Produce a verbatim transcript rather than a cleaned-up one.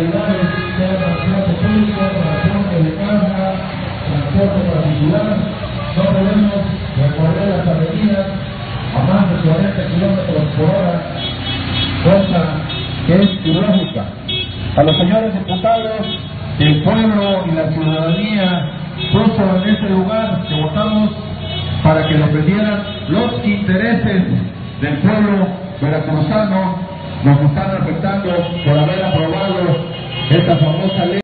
modalidades, sea transporte público, transporte de carga, transporte particular. No podemos recorrer las avenidas a más de cuarenta kilómetros por hora, cosa que es ilógica. A los señores diputados, el pueblo y la ciudadanía puso en este lugar que votamos para que defendieran los intereses del pueblo veracruzano. Nos están afectando por haber aprobado esta famosa ley.